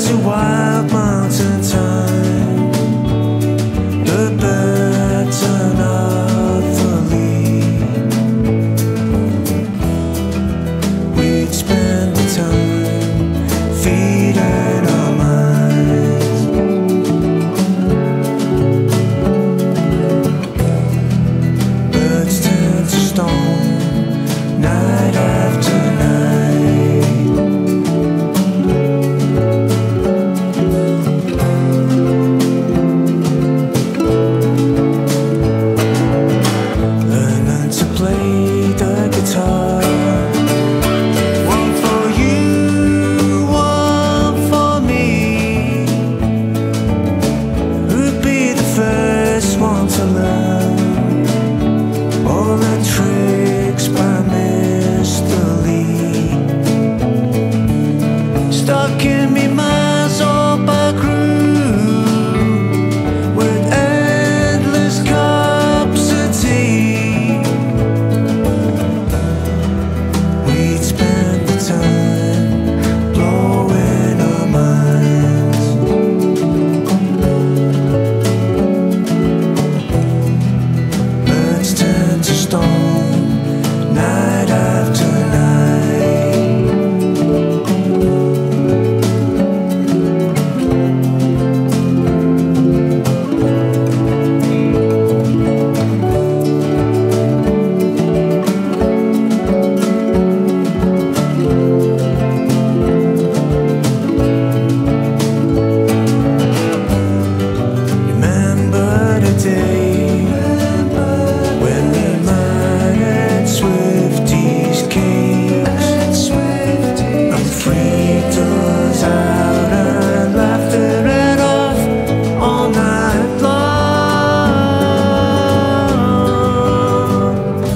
to wild mountain time. The birds turn off the leaf. We'd spend the time feeding our minds. Birds turn to stone night after night. Learning to play the guitar. One for you, one for me. Who'd be the first one to learn all the tricks by Mr. Lee? Stuck in me minds all by crew with endless cups of tea. We'd spend the time blowing our minds. Birds turn to stone night after night. Remember the day when we mined Swifty's caves and freaked us out and laughed it off all night long.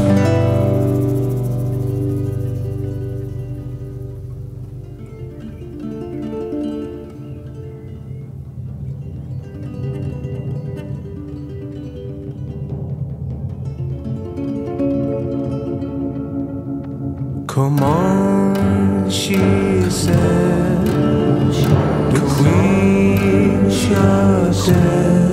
Come on, she said, the queen shall said.